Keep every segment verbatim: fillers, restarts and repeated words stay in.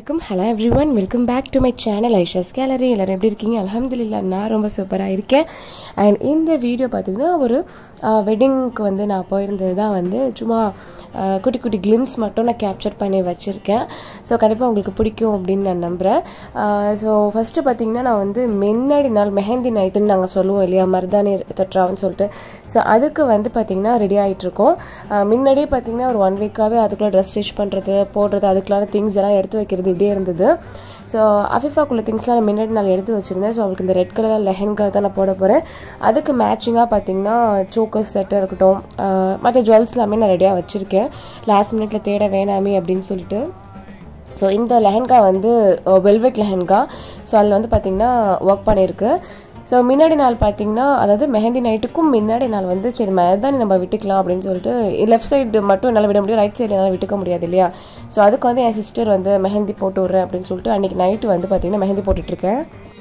Assalamualaikum. Hello everyone. Welcome back to my channel Aysha's Gallery. எல்லாரும் எப்படி இருக்கீங்க? அல்ஹம்துலில்லாஹ் நான் ரொம்ப சூப்பரா இருக்கேன். And இந்த வீடியோ பாத்தீங்கன்னா ஒரு வெட்டிங்க்கு வந்து நான் போயிருந்தது தான் வந்து சும்மா குட்டி குட்டி கிளிம்ஸ் மட்டும் நான் கேப்சர் பண்ணி வச்சிருக்கேன். ஸோ கண்டிப்பாக உங்களுக்கு பிடிக்கும் அப்படின்னு நான் நம்புகிறேன். ஸோ ஃபஸ்ட்டு பார்த்தீங்கன்னா நான் வந்து முன்னாடி நாள் மெஹந்தி நைட்டுன்னு நாங்கள் சொல்லுவோம் இல்லையா, மருதாணி தட்டுறான்னு சொல்லிட்டு. ஸோ அதுக்கு வந்து பார்த்திங்கன்னா ரெடி ஆகிட்ருக்கோம். முன்னாடியே பார்த்திங்கன்னா ஒரு ஒன் வீக்காகவே அதுக்குள்ளே ட்ரெஸ் ஸ்டிச் பண்ணுறது போடுறது அதுக்குள்ளான திங்ஸ் எல்லாம் எடுத்து வைக்கிறது இப்படியே இருந்தது. ஸோ அஃபிஃபாக்குள்ள திங்ஸ்லாம் நான் முன்னாடி நான் எடுத்து வச்சுருந்தேன். ஸோ அவளுக்கு இந்த ரெட் கலர் லெஹெங்கா தான் நான் போட போகிறேன். அதுக்கு மேட்சிங்காக பார்த்திங்கன்னா சோக்கர்ஸ் செட்டாக இருக்கட்டும், மற்ற ஜுவல்ஸ் எல்லாமே நான் ரெடியாக வச்சுருக்கேன். லாஸ்ட் மினிட்ல தேட வேணாமே அப்படின்னு சொல்லிட்டு. ஸோ இந்த லெஹெங்கா வந்து வெல்வெட் லெஹெங்கா. ஸோ அதில் வந்து பார்த்திங்கன்னா ஒர்க் பண்ணியிருக்கு. ஸோ முன்னாடி நாள் பார்த்திங்கன்னா அதாவது மெஹந்தி நைட்டுக்கும் முன்னாடி நாள் வந்து சரி மருதாணி நம்ம விட்டுக்கலாம் அப்படின்னு சொல்லிட்டு லெஃப்ட் சைடு மட்டும் என்னால் விட முடியும், ரைட் சைடு என்னால் விட்டுக்க முடியாது இல்லையா. ஸோ அதுக்கு வந்து என் சிஸ்டர் வந்து மெஹந்தி போட்டு விட்றேன் அப்படின்னு சொல்லிட்டு அன்றைக்கி நைட்டு வந்து பார்த்திங்கன்னா மெஹந்தி போட்டுட்ருக்கேன்.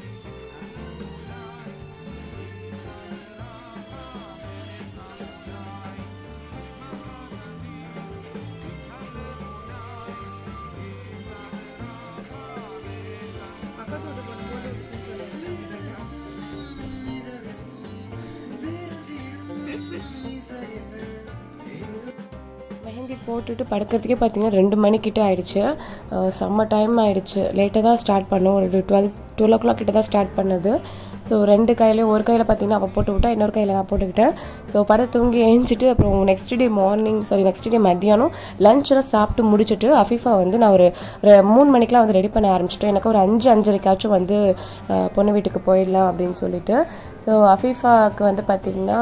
மெஹந்தி போட்டுட்டு படுக்கிறதுக்கே பார்த்தீங்கன்னா ரெண்டு மணிக்கிட்ட ஆகிடுச்சு. செம்ம டைம் ஆகிடுச்சு. லேட்டாக தான் ஸ்டார்ட் பண்ணோம். ஒரு டுவெல் டுவெல் ஓ கிளாக் கிட்ட தான் ஸ்டார்ட் பண்ணது. ஸோ ரெண்டு கையிலையும் ஒரு கையில் பார்த்தீங்கன்னா அவள் போட்டு விட்டா, இன்னொரு கையில் நான் போட்டுக்கிட்டேன். ஸோ படம் தூங்கி எழுந்திட்டு அப்புறம் next day morning sorry next day மத்தியானம் லஞ்செல்லாம் சாப்பிட்டு முடிச்சுட்டு அஃபிஃபா வந்து நான் ஒரு மூணு மணிக்கெலாம் வந்து ரெடி பண்ண ஆரம்பிச்சிட்டேன். எனக்கு ஒரு அஞ்சு அஞ்சரைக்காச்சும் வந்து பொண்ணு வீட்டுக்கு போயிடலாம் அப்படின்னு சொல்லிட்டு. ஸோ அஃபிஃபாவுக்கு வந்து பார்த்திங்கன்னா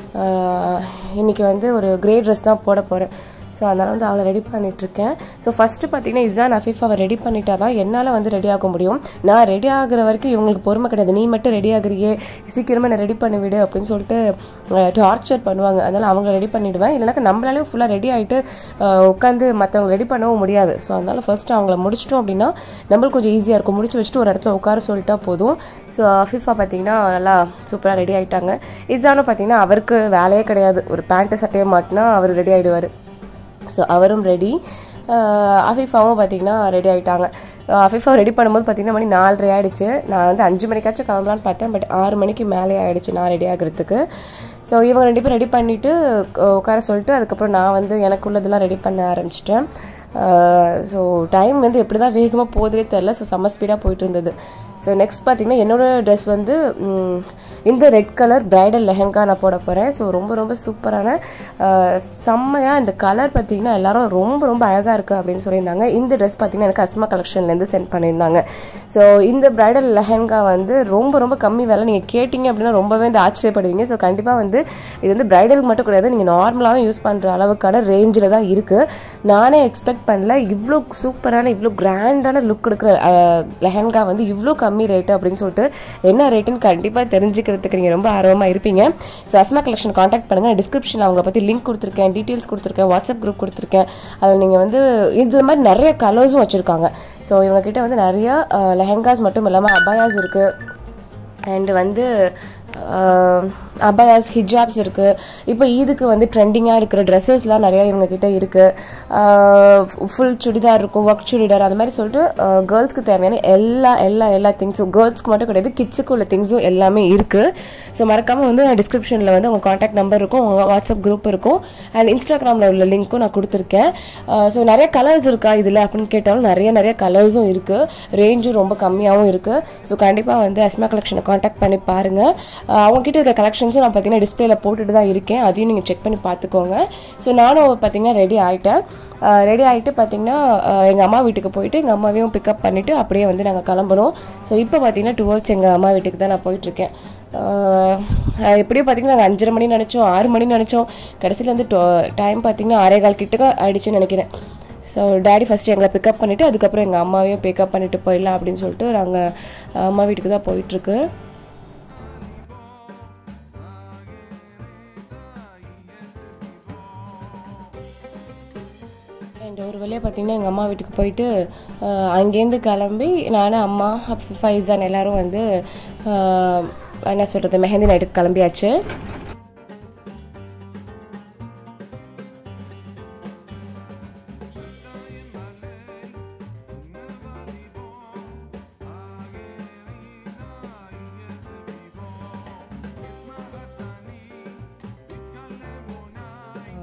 இன்றைக்கி வந்து ஒரு கிரே ட்ரெஸ் தான் போட போகிறேன். ஸோ அதனால் வந்து அவளை ரெடி பண்ணிகிட்ருக்கேன். ஸோ ஃபஸ்ட்டு பார்த்தீங்கன்னா இசான் அஃபிஃபாவை ரெடி பண்ணிட்டா தான் என்னால் வந்து ரெடி ஆக முடியும். நான் ரெடி ஆகிற வரைக்கும் இவங்களுக்கு பொறுமை கிடையாது. நீ மட்டும் ரெடி ஆகிறியே, சீக்கிரமாக நான் ரெடி பண்ணிவிடு அப்படின்னு சொல்லிட்டு டார்ச்சர் பண்ணுவாங்க. அதனால் அவங்கள ரெடி பண்ணிவிடுவேன். இல்லைனாக்கா நம்மளாலேயும் ஃபுல்லாக ரெடி ஆகிட்டு உட்காந்து மற்றவங்க ரெடி பண்ணவும் முடியாது. ஸோ அதனால் ஃபஸ்ட்டு அவங்கள முடிச்சிட்டோம் அப்படின்னா நம்மளுக்கு கொஞ்சம் ஈஸியாக இருக்கும். முடிச்சு வச்சுட்டு ஒரு இடத்துல உட்கார சொல்லிட்டா போதும். ஸோ அஃபிஃபா பார்த்தீங்கன்னா நல்லா சூப்பராக ரெடி ஆகிட்டாங்க. இசானும் பார்த்தீங்கன்னா அவருக்கு வேலையே கிடையாது. ஒரு பேண்ட்டு சட்டையை மாட்டினா அவர் ரெடி ஆகிடுவார். ஸோ அவரும் ரெடி. அஃபிஃபாவும் பார்த்திங்கன்னா ரெடி ஆகிட்டாங்க. அஃபிஃபா ரெடி பண்ணும்போது பார்த்திங்கன்னா மணி நாலரை ஆகிடுச்சு. நான் வந்து அஞ்சு மணிக்காச்சும் கிளம்பலான்னு பார்த்தேன். பட் ஆறு மணிக்கு மேலே ஆகிடுச்சு நான் ரெடி ஆகிறதுக்கு. ஸோ இவங்க ரெண்டு பேரும் ரெடி பண்ணிவிட்டு உட்கார சொல்லிட்டு அதுக்கப்புறம் நான் வந்து எனக்கு உள்ளதெல்லாம் ரெடி பண்ண ஆரம்பிச்சிட்டேன். ஸோ டைம் வந்து எப்படி தான் வேகமாக போகுதுனே தெரில. ஸோ செம்ம ஸ்பீடாக போயிட்டு இருந்தது. ஸோ நெக்ஸ்ட் பார்த்திங்கன்னா என்னோடய ட்ரெஸ் வந்து இந்த ரெட் கலர் ப்ரைடல் லெஹெங்கா நான் போட போகிறேன். ஸோ ரொம்ப ரொம்ப சூப்பரான செம்மையாக இந்த கலர் பார்த்திங்கன்னா எல்லோரும் ரொம்ப ரொம்ப அழகாக இருக்குது அப்படின்னு சொல்லியிருந்தாங்க. இந்த ட்ரெஸ் பார்த்திங்கன்னா எனக்கு அஸ்மா கலெக்ஷன்லேருந்து சென்ட் பண்ணியிருந்தாங்க. ஸோ இந்த ப்ரைடல் லெஹெங்கா வந்து ரொம்ப ரொம்ப கம்மி விலை. நீங்கள் கேட்டிங்க அப்படின்னா ரொம்பவே வந்து ஆச்சரியப்படுவீங்க. ஸோ கண்டிப்பாக வந்து இது வந்து ப்ரைடலுக்கு மட்டும் கிடையாது, நீங்கள் நார்மலாகவும் யூஸ் பண்ணுற அளவுக்கான ரேஞ்சில் தான் இருக்குது. நானே எக்ஸ்பெக்ட் பண்ணல இவ்வளோ சூப்பரான இவ்வளோ கிராண்டான லுக் எடுக்கிற லெஹெங்கா வந்து இவ்வளோ கம்மி ரேட்டு அப்படின்னு சொல்லிட்டு என்ன ரேட்டுன்னு கண்டிப்பாக தெரிஞ்சுக்கிறதுக்கு நீங்கள் ரொம்ப ஆர்வமாக இருப்பீங்க. ஸோ அஸ்மா கலெக்ஷன் காண்டாக்ட் பண்ணுங்கள். டிஸ்கிரிப்ஷனில் அவங்கள பற்றி லிங்க் கொடுத்துருக்கேன், டீட்டெயில்ஸ் கொடுத்துருக்கேன், வாட்ஸ்அப் குரூப் கொடுத்துருக்கேன். அதில் நீங்கள் வந்து இது மாதிரி நிறைய கலர்ஸும் வச்சுருக்காங்க. ஸோ இவங்ககிட்ட வந்து நிறையா லெஹெங்காஸ் மட்டும் இல்லாமல் அபாயாஸ் இருக்குது. அண்டு வந்து அபாயாஸ் ஹிஜாப்ஸ் இருக்குது. இப்போ இதுக்கு வந்து ட்ரெண்டிங்காக இருக்கிற ட்ரெஸ்ஸஸ்லாம் நிறையா இவங்ககிட்ட இருக்குது. ஃபுல் சுடிதார் இருக்கும், ஒர்க் சுடிதார் அந்த மாதிரி சொல்லிட்டு கேர்ள்ஸ்க்கு தேவையான எல்லா எல்லா எல்லா திங்ஸும், கேர்ள்ஸ்க்கு மட்டும் கிடையாது கிட்ஸுக்கு உள்ள திங்ஸும் எல்லாமே இருக்குது. ஸோ மறக்காமல் வந்து டிஸ்கிரிப்ஷனில் வந்து உங்கள் காண்டாக்ட் நம்பர் இருக்கும், உங்கள் வாட்ஸ்அப் குரூப் இருக்கும், அண்ட் இன்ஸ்டாகிராமில் உள்ள லிங்க்கும் நான் கொடுத்துருக்கேன். ஸோ நிறைய கலர்ஸ் இருக்கா இதில் அப்படின்னு கேட்டாலும் நிறைய நிறைய கலர்ஸும் இருக்குது. ரேஞ்சும் ரொம்ப கம்மியாகவும் இருக்குது. ஸோ கண்டிப்பாக வந்து அஸ்மா கலெக்ஷனை காண்டாக்ட் பண்ணி பாருங்கள். அவங்ககிட்ட இருக்க கலெக்ஷன்ஸும் நான் பார்த்தீங்கன்னா டிஸ்பிளேல போட்டுட்டு தான் இருக்கேன். அதையும் நீங்கள் செக் பண்ணி பார்த்துக்கோங்க. ஸோ நானும் பார்த்தீங்கன்னா ரெடி ஆகிட்டேன். ரெடி ஆகிட்டு பார்த்தீங்கன்னா எங்கள் அம்மா வீட்டுக்கு போயிட்டு எங்கள் அம்மாவையும் பிக்கப் பண்ணிவிட்டு அப்படியே வந்து நாங்கள் கிளம்பணும். ஸோ இப்போ பார்த்தீங்கன்னா டுவர்ட்ஸ் எங்கள் அம்மா வீட்டுக்கு தான் நான் போயிட்டுருக்கேன். எப்படியும் பார்த்தீங்கன்னா நாங்கள் அஞ்சரை மணி நினச்சோம், ஆறு மணி நினச்சோம். கடைசியில் வந்து டைம் பார்த்தீங்கன்னா ஆறே கால் கிட்ட ஆயிடுச்சுன்னு நினைக்கிறேன். ஸோ டேடி ஃபஸ்ட்டு எங்களை பிக்கப் பண்ணிவிட்டு அதுக்கப்புறம் எங்கள் அம்மாவையும் பிக்கப் பண்ணிவிட்டு போயிடலாம் அப்படின்னு சொல்லிட்டு நாங்கள் அம்மா வீட்டுக்கு தான் போயிட்டுருக்கு. அண்ட் ஒரு வழியாக பார்த்திங்கன்னா எங்கள் அம்மா வீட்டுக்கு போயிட்டு அங்கேருந்து கிளம்பி நானும் அம்மா ஃபைசான் எல்லோரும் வந்து என்ன சொல்கிறது மெஹந்தி நைட்டுக்கு கிளம்பியாச்சு.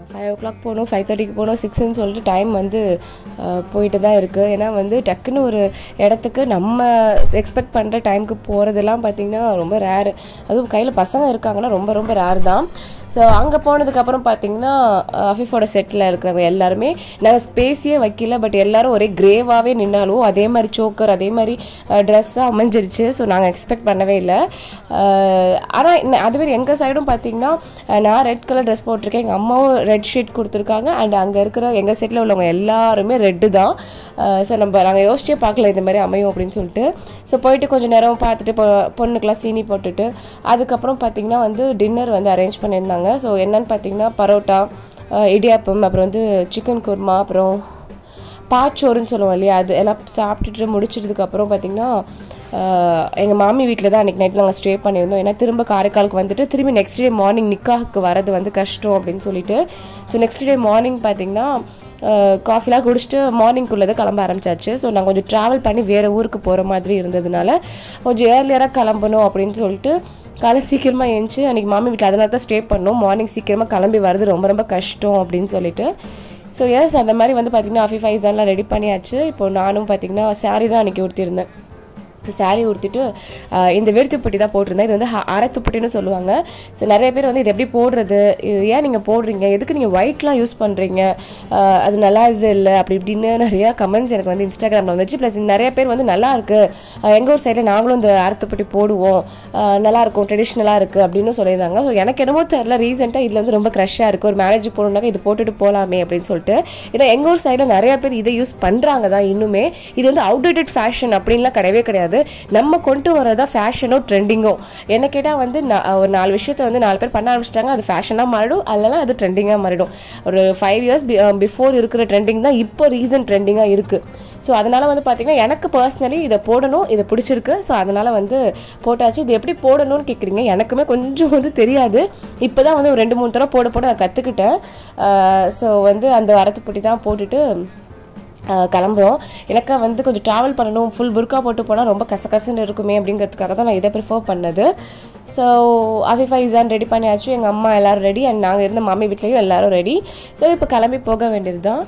ஃபைவ் ஓ கிளாக் போகணும், ஃபைவ் தேர்ட்டிக்கு போகணும், சிக்ஸ்ன்னு சொல்லிட்டு டைம் வந்து போயிட்டு தான் இருக்குது. ஏன்னா வந்து டக்குன்னு ஒரு இடத்துக்கு நம்ம எக்ஸ்பெக்ட் பண்ணுற டைமுக்கு போகிறதெல்லாம் பார்த்திங்கன்னா ரொம்ப ரேரு. அதுவும் கையில் பசங்க இருக்காங்கன்னா ரொம்ப ரொம்ப ரேர் தான். ஸோ அங்கே போனதுக்கப்புறம் பார்த்திங்கன்னா அஃபீஃபோட செட்டில் இருக்கிறவங்க எல்லாருமே நாங்கள் ஸ்பேஸியே வைக்கல, பட் எல்லோரும் ஒரே கிரேவாகவே நின்னாலும் அதே மாதிரி சோக்கர் அதே மாதிரி ட்ரெஸ்ஸாக அமைஞ்சிருச்சு. ஸோ நாங்கள் எக்ஸ்பெக்ட் பண்ணவே இல்லை. ஆனால் அதுமாரி எங்கள் சைடும் பார்த்திங்கன்னா நான் ரெட் கலர் ட்ரெஸ் போட்டிருக்கேன், எங்கள் அம்மாவும் ரெட் ஷீட் கொடுத்துருக்காங்க. அண்ட் அங்கே இருக்கிற எங்கள் செட்டில் உள்ளவங்க எல்லாருமே ரெட்டு தான். ஸோ நம்ம நாங்கள் யோசிச்சே பார்க்கல இந்த மாதிரி அமையும் அப்படின்னு சொல்லிட்டு. ஸோ போயிட்டு கொஞ்சம் நேரம் பார்த்துட்டு பொ பொண்ணுக்கெலாம் சீனி போட்டுட்டு அதுக்கப்புறம் பார்த்திங்கன்னா வந்து டின்னர் வந்து அரேஞ்ச் பண்ணியிருந்தாங்க. ஸோ என்னன்னு பார்த்தீங்கன்னா பரோட்டா, இடியாப்பம், அப்புறம் வந்து சிக்கன் குருமா, அப்புறம் பாச்சோறுன்னு சொல்லுவோம் இல்லையா, அது எல்லாம் சாப்பிட்டுட்டு முடிச்சிட்டதுக்கப்புறம் பார்த்திங்கன்னா எங்கள் மாமி வீட்டில் தான் அன்றைக்கி நைட் நாங்கள் ஸ்டே பண்ணியிருந்தோம். ஏன்னா திரும்ப காரைக்காலுக்கு வந்துட்டு திரும்பி நெக்ஸ்ட் டே மார்னிங் நிக்காவுக்கு வரது வந்து கஷ்டம் அப்படின்னு சொல்லிட்டு. ஸோ நெக்ஸ்ட் டே மார்னிங் பார்த்திங்கன்னா காஃபிலாம் குடிச்சிட்டு மார்னிங்குள்ளதை கிளம்ப ஆரம்பிச்சாச்சு. ஸோ நாங்கள் கொஞ்சம் ட்ராவல் பண்ணி வேறு ஊருக்கு போகிற மாதிரி இருந்ததுனால கொஞ்சம் ஏர்லியராக கிளம்பணும் அப்படின்னு சொல்லிட்டு காலை சீக்கிரமாக எழுந்துச்சு அன்றைக்கி மாமி வீட்டில் அதனால தான் ஸ்டே பண்ணோம். மார்னிங் சீக்கிரமாக கிளம்பி வரது ரொம்ப ரொம்ப கஷ்டம் அப்படின்னு சொல்லிட்டு. ஸோ எஸ் அந்த மாதிரி வந்து பார்த்திங்கன்னா அஃபீஃபா ஐசான்லாம் ரெடி பண்ணியாச்சு. இப்போ நானும் பார்த்திங்கன்னா சாரீ தான் அன்றைக்கி உடுத்திருந்தேன். ஸோ சாரீ உடுத்திட்டு இந்த வெறுத்துப்பட்டி தான் போட்டிருந்தேன். இது வந்து அரைத்துப்பட்டின்னு சொல்லுவாங்க. ஸோ நிறைய பேர் வந்து இது எப்படி போடுறது, இது ஏன் நீங்கள் போடுறீங்க, எதுக்கு நீங்கள் ஒயிட்லாம் யூஸ் பண்ணுறீங்க, அது நல்லா இது இல்லை அப்படி இப்படின்னு நிறையா கமெண்ட்ஸ் எனக்கு வந்து இன்ஸ்டாகிராமில் வந்துச்சு. ப்ளஸ் நிறைய பேர் வந்து நல்லா இருக்குது, எங்கள் ஊர் சைடில் நாங்களும் இந்த அரைத்துப்பட்டி போடுவோம், நல்லாயிருக்கும், ட்ரெடிஷ்னலாக இருக்குது அப்படின்னு சொல்லியிருந்தாங்க. ஸோ எனக்கு என்னமோ தெரியல, ரீசெண்டாக இதில் வந்து ரொம்ப க்ரஷ்ஷாக இருக்குது, ஒரு மேரேஜ் போகணுன்னாக்க இது போட்டுட்டு போகலாமே அப்படின்னு சொல்லிட்டு. ஏன்னா எங்கள் ஊர் சைடில் நிறையா பேர் இதை யூஸ் பண்ணுறாங்க தான் இன்னுமே. இது வந்து அவுடேட்டட் ஃபேஷன் அப்படின்லாம் கிடையவே கிடையாது. நம்ம கொண்டு வரதா ஃபேஷனோ ட்ரெண்டிங்கோ. என்ன கேட்டால் வந்து ஒரு நாலு விஷயத்த வந்து நாலு பேர் பண்ண ஆரம்பிச்சிட்டாங்க, அது ஃபேஷனாக மாறிடும், அதனால அது ட்ரெண்டிங்காக மாறிடும். ஒரு ஃபைவ் இயர்ஸ் பிஃபோர் இருக்கிற ட்ரெண்டிங் தான் இப்போ ரீசன்ட் ட்ரெண்டிங்காக இருக்குது. ஸோ அதனால் வந்து பார்த்திங்கன்னா எனக்கு பர்சனலி இதை போடணும், இதை பிடிச்சிருக்கு. ஸோ அதனால் வந்து போட்டாச்சு. இது எப்படி போடணும்னு கேட்குறீங்க, எனக்குமே கொஞ்சம் வந்து தெரியாது. இப்போ தான் வந்து ஒரு ரெண்டு மூணு தடவை போட போட நான் கற்றுக்கிட்டேன். ஸோ வந்து அந்த அரைத்துப்பட்டி தான் போட்டுட்டு கிளம்புறோம். எனக்கு வந்து கொஞ்சம் ட்ராவல் பண்ணணும், ஃபுல் புர்கா போட்டு போனால் ரொம்ப கசகசன்னு இருக்குமே அப்படிங்கிறதுக்காக தான் நான் இதை ப்ரிஃபர் பண்ணது. ஸோ அஃபீஃபா ஐசான் ரெடி பண்ணியாச்சு, எங்கள் அம்மா எல்லோரும் ரெடி, அண்ட் நாங்கள் இருந்த மாமி வீட்லேயும் எல்லோரும் ரெடி. ஸோ இப்போ கிளம்பி போக வேண்டியது தான்.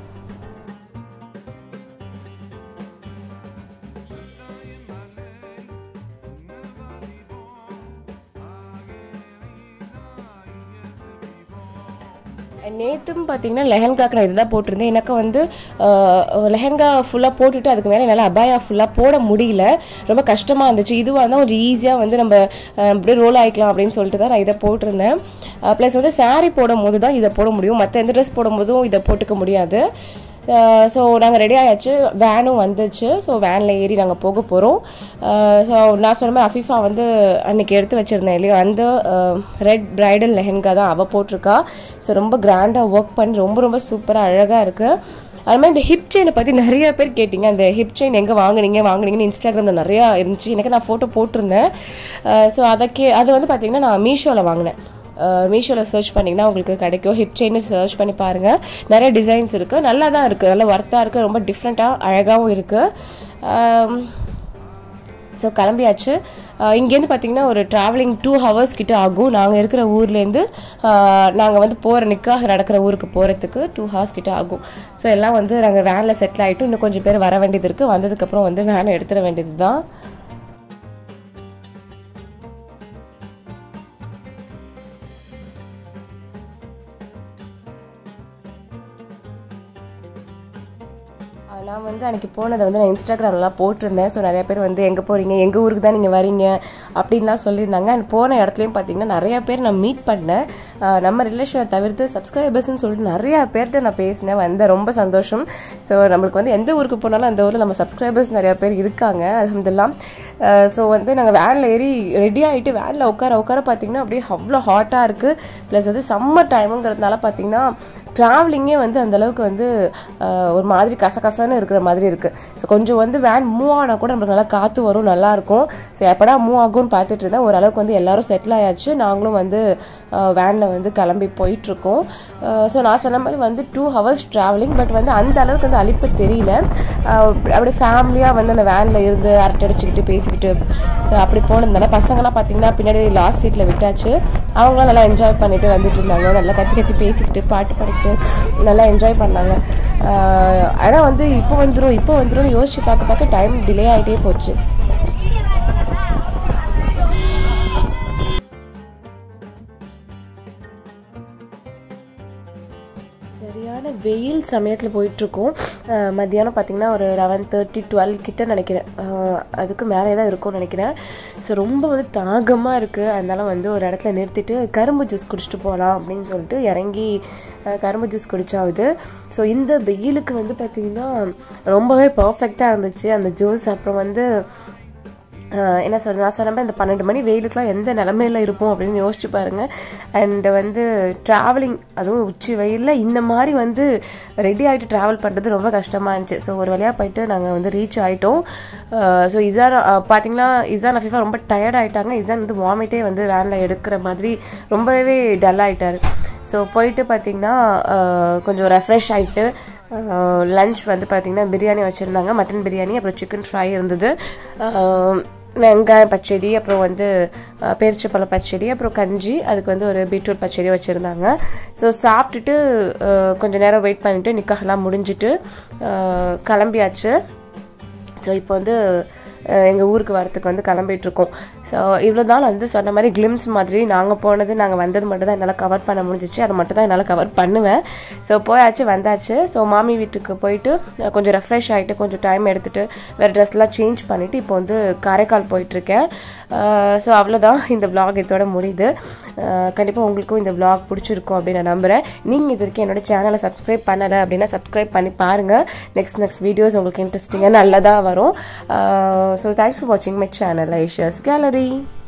நேற்றும் பார்த்தீங்கன்னா லெஹங்காக்கு நான் இதுதான் போட்டிருந்தேன். எனக்கு வந்து லெஹங்கா ஃபுல்லாக போட்டுட்டு அதுக்கு மேலே என்னால் அபாயா ஃபுல்லாக போட முடியல, ரொம்ப கஷ்டமாக இருந்துச்சு. இதுவாக இருந்தால் கொஞ்சம் ஈஸியாக வந்து நம்ம அப்படியே ரோல் ஆகிக்கலாம் அப்படின்னு சொல்லிட்டு தான் நான் இதை போட்டிருந்தேன். ப்ளஸ் வந்து சாரீ போடும் போது தான் இதை போட முடியும், மற்ற எந்த ட்ரெஸ் போடும்போதும் இதை போட்டுக்க முடியாது. ஸோ நாங்கள் ரெடி ஆயாச்சு, வேனும் வந்துச்சு. ஸோ வேனில் ஏறி நாங்கள் போக போகிறோம். ஸோ நான் சொன்ன மாதிரி அஃபீஃபா வந்து அன்றைக்கி எடுத்து வச்சுருந்தேன் இல்லையா, அந்த ரெட் பிரைடல் லெஹங்கா தான் அவள் போட்டிருக்கா. ஸோ ரொம்ப கிராண்டாக ஒர்க் பண்ணி ரொம்ப ரொம்ப சூப்பராக அழகாக இருக்குது. அது மாதிரி இந்த ஹிப் செயினை பற்றி நிறைய பேர் கேட்டிங்க, அந்த ஹிப் செயின் எங்கே வாங்குனீங்க வாங்குனீங்கன்னு இன்ஸ்டாகிராமில் நிறையா இருந்துச்சு. எனக்கு நான் ஃபோட்டோ போட்டிருந்தேன். ஸோ அதற்கே அது வந்து பார்த்திங்கன்னா நான் மீஷோவில் வாங்கினேன். மீஷோவில் சர்ச் பண்ணிங்கன்னா உங்களுக்கு கிடைக்கும். ஹிப் செயின்னு சர்ச் பண்ணி பாருங்கள், நிறைய டிசைன்ஸ் இருக்குது, நல்லா தான் இருக்குது, நல்லா ஒர்த்தாக இருக்குது, ரொம்ப டிஃப்ரெண்ட்டாக அழகாகவும் இருக்குது. ஸோ கிளம்பியாச்சு. இங்கேருந்து பார்த்திங்கன்னா ஒரு ட்ராவலிங் டூ ஹவர்ஸ் கிட்ட ஆகும். நாங்கள் இருக்கிற ஊர்லேருந்து நாங்கள் வந்து போகிற நிக்காக நடக்கிற ஊருக்கு போகிறதுக்கு டூ ஹவர்ஸ் கிட்ட ஆகும். ஸோ எல்லாம் வந்து நாங்கள் வேனில் செட்டில் ஆகிட்டு இன்னும் கொஞ்சம் பேர் வர வேண்டியது இருக்குது. வந்ததுக்கப்புறம் வந்து வேனை எடுத்துட வேண்டியது தான். நான் வந்து அன்றைக்கி போனதை வந்து நான் இன்ஸ்டாகிராம்லாம் போட்டிருந்தேன். ஸோ நிறைய பேர் வந்து எங்கே போகிறீங்க, எங்கள் ஊருக்கு தான் நீங்கள் வரீங்க அப்படின்லாம் சொல்லியிருந்தாங்க. அண்ட் போன இடத்துலையும் பார்த்திங்கன்னா நிறையா பேர் நான் மீட் பண்ணேன். நம்ம ரிலேஷனை தவிர்த்து சப்ஸ்கிரைபர்ஸ்ன்னு சொல்லிட்டு நிறையா பேர்கிட்ட நான் பேசினேன், வந்தேன், ரொம்ப சந்தோஷம். ஸோ நம்மளுக்கு வந்து எந்த ஊருக்கு போனாலும் அந்த ஊரில் நம்ம சப்ஸ்கிரைபர்ஸ் நிறையா பேர் இருக்காங்க, அல்ஹம்துலில்லாஹ். ஸோ வந்து நாங்கள் வேனில் ஏறி ரெடி ஆகிட்டு வேனில் உட்கார உட்கார பார்த்திங்கன்னா அப்படியே அவ்வளோ ஹாட்டாக இருக்குது. ப்ளஸ் வந்து சம்மர் டைமுங்கிறதுனால பார்த்திங்கன்னா ட்ராவலிங்கே வந்து அந்தளவுக்கு வந்து ஒரு மாதிரி கசகசன்னு இருக்கிற மாதிரி இருக்குது. ஸோ கொஞ்சம் வந்து வேன் மூவ் ஆனால் கூட நம்மளுக்கு நல்லா காற்று வரும், நல்லாயிருக்கும். ஸோ எப்படா மூவ் ஆகும்னு பார்த்துட்டு இருந்தேன். ஓரளவுக்கு வந்து எல்லோரும் செட்டில் ஆயாச்சு. நாங்களும் வந்து வேனில் வந்து கிளம்பி போயிட்டுருக்கோம். ஸோ நான் சொன்ன மாதிரி வந்து டூ ஹவர்ஸ் ட்ராவலிங். பட் வந்து அந்த அளவுக்கு வந்து அலுப்பு தெரியல. அப்படியே ஃபேமிலியாக வந்து அந்த வேனில் இருந்து அரட்டை அடிச்சுக்கிட்டு பேசிக்கிட்டு ஸோ அப்படி போனதுனால பசங்களாம் பார்த்திங்கன்னா பின்னாடி லாஸ்ட் சீட்டில் விட்டாச்சு. அவங்களாம் நல்லா என்ஜாய் பண்ணிட்டு வந்துட்டு இருந்தாங்க. நல்லா கத்தி கத்தி பேசிக்கிட்டு பாட்டு பாடிக்கிட்டு நல்லா என்ஜாய் பண்ணாங்க. ஆனால் வந்து இப்போ வந்துடும் இப்போ வந்துடும் யோசிச்சு பார்க்க பார்க்க டைம் டிலே ஆகிட்டே போச்சு. சரியான வெயில் சமயத்தில் போயிட்டுருக்கோம். மத்தியானம் பார்த்திங்கன்னா ஒரு லெவன் தேர்ட்டி டுவெல் கிட்ட நினைக்கிறேன். அதுக்கு மேலே தான் இருக்கும்னு நினைக்கிறேன். ஸோ ரொம்ப வந்து தாகமாக இருக்குது. அதனால வந்து ஒரு இடத்துல நிறுத்திட்டு கரும்பு ஜூஸ் குடிச்சிட்டு போகலாம் அப்படின்னு சொல்லிட்டு இறங்கி கரும்பு ஜூஸ் குடிச்சாவுது. ஸோ இந்த வெயிலுக்கு வந்து பார்த்திங்கன்னா ரொம்பவே பர்ஃபெக்டாக இருந்துச்சு அந்த ஜூஸ். அப்புறம் வந்து என்ன சொல்கிறது, நான் சொன்ன இந்த பன்னெண்டு மணி வெயிலுக்குலாம் எந்த நிலமையில் இருப்போம் அப்படின்னு யோசிச்சு பாருங்கள். அண்டு வந்து ட்ராவலிங், அதுவும் உச்சி வெயிலில் இந்த மாதிரி வந்து ரெடி ஆகிட்டு ட்ராவல் பண்ணுறது ரொம்ப கஷ்டமாக இருந்துச்சு. ஸோ ஒரு வழியாக போயிட்டு நாங்கள் வந்து ரீச் ஆகிட்டோம். ஸோ இசான் பார்த்திங்கன்னா இசான் அஃபீஃபா ரொம்ப டயர்ட் ஆகிட்டாங்க. இசான் வந்து வாமிட்டே வந்து வேனில் எடுக்கிற மாதிரி ரொம்பவே டல் ஆகிட்டார். ஸோ போயிட்டு பார்த்திங்கன்னா கொஞ்சம் ரெஃப்ரெஷ் ஆகிட்டு லன்ச் வந்து பார்த்திங்கன்னா பிரியாணி வச்சுருந்தாங்க, மட்டன் பிரியாணி, அப்புறம் சிக்கன் ஃப்ரை இருந்தது, வெங்காய பச்சடி, அப்புறம் வந்து பேரிச்சப்பழ பச்சடி, அப்புறம் கஞ்சி, அதுக்கு வந்து ஒரு பீட்ரூட் பச்சடி வச்சுருந்தாங்க. ஸோ சாப்பிட்டுட்டு கொஞ்சம் நேரம் வெயிட் பண்ணிவிட்டு நிக்காஹெல்லாம் முடிஞ்சிட்டு கிளம்பியாச்சு. ஸோ இப்போ வந்து எங்கள் ஊருக்கு வரத்துக்கு வந்து கிளம்பிகிட்ருக்கோம். ஸோ இவ்வளோ தான் வந்து சொன்ன மாதிரி கிளிம்ஸ் மாதிரி நாங்கள் போனது நாங்கள் வந்தது மட்டும் தான் என்னால் கவர் பண்ண முடிஞ்சிச்சு. அதை மட்டும் தான் என்னால் கவர் பண்ணுவேன். ஸோ போயாச்சு வந்தாச்சு. ஸோ மாமி வீட்டுக்கு போயிட்டு கொஞ்சம் ரெஃப்ரெஷ் ஆகிட்டு கொஞ்சம் டைம் எடுத்துகிட்டு வேறு ட்ரெஸ்லாம் சேஞ்ச் பண்ணிவிட்டு இப்போ வந்து காரைக்கால் போயிட்டுருக்கேன். ஸோ அவ்வளோதான், இந்த விளாக் இதோட முடியுது. கண்டிப்பாக உங்களுக்கும் இந்த விளாக் பிடிச்சிருக்கும் அப்படின்னு நான் நம்புகிறேன். நீங்கள் இது வரைக்கும் என்னோடய சேனலை சப்ஸ்கிரைப் பண்ணலை அப்படின்னா சப்ஸ்கிரைப் பண்ணி பாருங்கள். நெக்ஸ்ட் நெக்ஸ்ட் வீடியோஸ் உங்களுக்கு இன்ட்ரெஸ்டிங்காக நல்லதாக வரும். ஸோ தேங்க்ஸ் ஃபார் வாட்சிங் மை சேனல் ஐஷாஸ் கேலரி.